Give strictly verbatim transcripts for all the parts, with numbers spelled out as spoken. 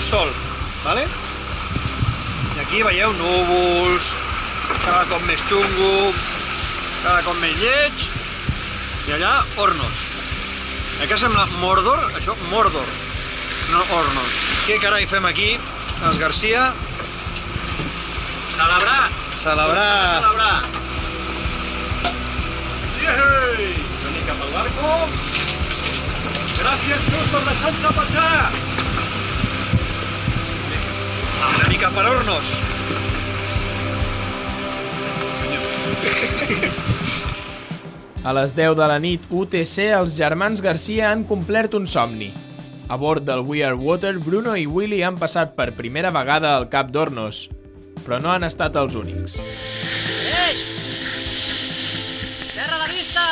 sol, vale? I aquí veieu núvols, cada cop més xungo, cada cop més lleig, i allà Hornos. Aquí sembla Mordor, això Mordor, no Hornos. Què carai fem aquí, els Garcia? Celebrar! Celebrar! Celebrar! Iei! Anem cap al barco. Gràcies tots per deixar-nos passar! Una mica per Hornos. A les deu de la nit U T C, els germans Garcia han complert un somni. A bord del We Are Water, Bruno i Willy han passat per primera vegada al Cap d'Hornos, però no han estat els únics. Ei! Terra a la vista!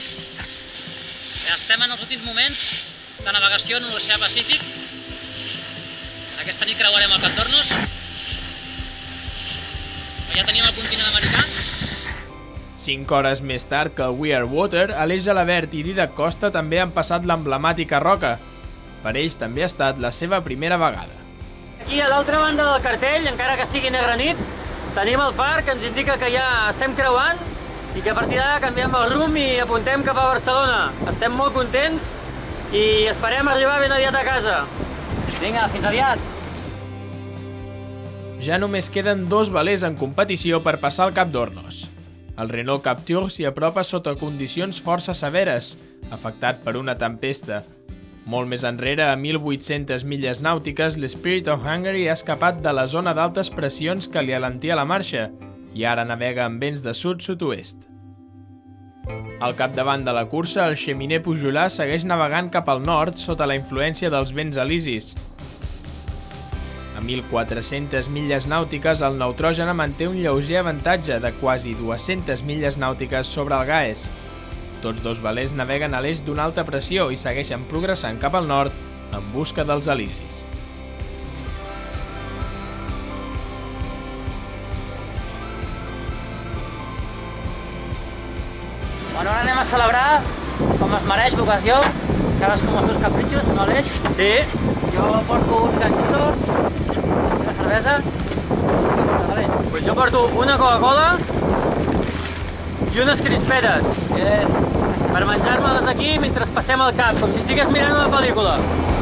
Estem en els últims moments de navegació en l'oceà Pacífic. Aquesta nit creuarem el Cap d'Hornos. Ja tenim el continent americà. Cinc hores més tard que el We Are Water, Aleix Gelabert i Dídac Costa també han passat l'emblemàtica roca. Per ells també ha estat la seva primera vegada. Aquí a l'altra banda del cartell, encara que sigui negra nit, tenim el far que ens indica que ja estem creuant i que a partir d'ara canviem el rumb i apuntem cap a Barcelona. Estem molt contents i esperem arribar ben aviat a casa. Vinga, fins aviat! Ja només queden dos velers en competició per passar al Cap d'Hornos. El Renault Captur s'hi apropa sota condicions força severes, afectat per una tempesta. Molt més enrere, a mil vuit-centes milles nàutiques, l'Spirit of Hungary ha escapat de la zona d'altes pressions que li alentia la marxa i ara navega amb vents de sud-sud-oest. Al capdavant de la cursa, el Cheminée Pujolà segueix navegant cap al nord sota la influència dels vents alisis. A mil quatre-centes milles nàutiques, el Neutrògena manté un lleuger avantatge de quasi dues-centes milles nàutiques sobre el Gaes. Tots dos velers naveguen a l'est d'una alta pressió i segueixen progressant cap al nord en busca dels alisis. Bueno, ara anem a celebrar com es mereix l'ocasió. Cadascú amb els seus capritxos, no, Aleix? Sí. Jo porto uns ganxitos, una cervesa. Pues jo porto una Coca-Cola i unes crispetes. Per menjar-me-les aquí mentre passem el cap, com si estigués mirant una pel·lícula.